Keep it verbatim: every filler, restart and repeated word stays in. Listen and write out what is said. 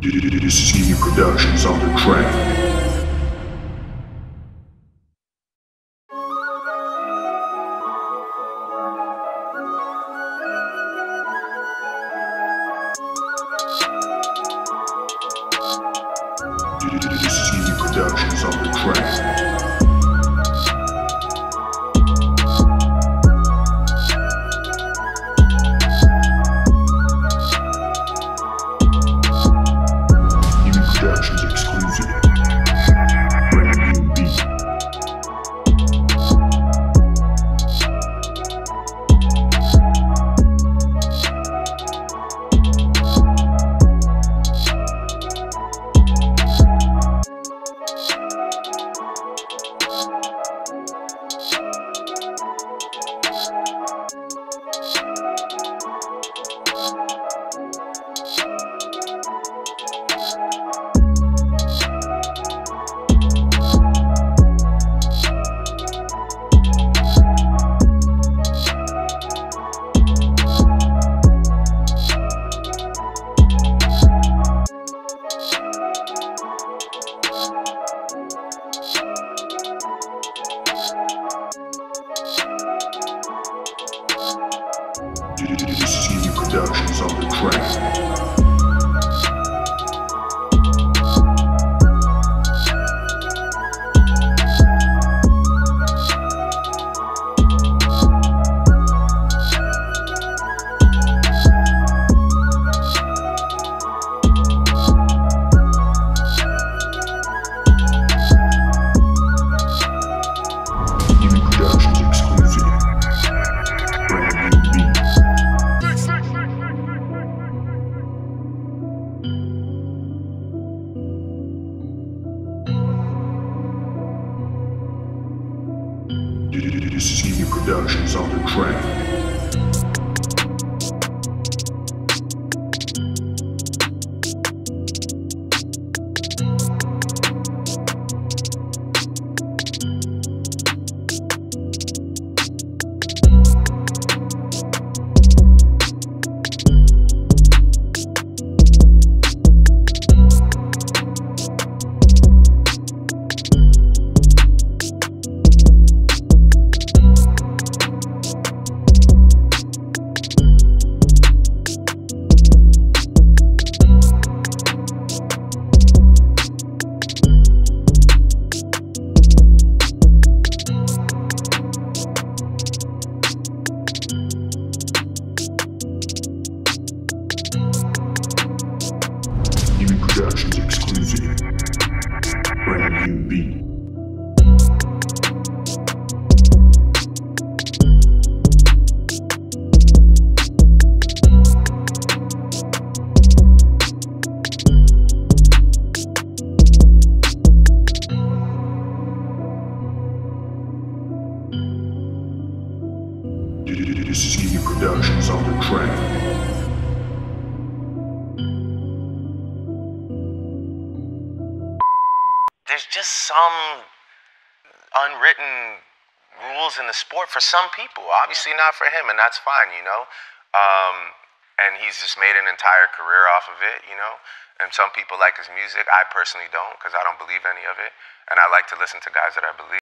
C D Productions on the track. C D Productions on the track. Productions exclusive. Brand new beat. C D Productions on the track. C D Productions on the track. Productions exclusive. Brand new beat. C D Productions on the track. There's just some unwritten rules in the sport for some people. Obviously not for him, and that's fine, you know. Um, and he's just made an entire career off of it, you know. And some people like his music. I personally don't, because I don't believe any of it. And I like to listen to guys that I believe.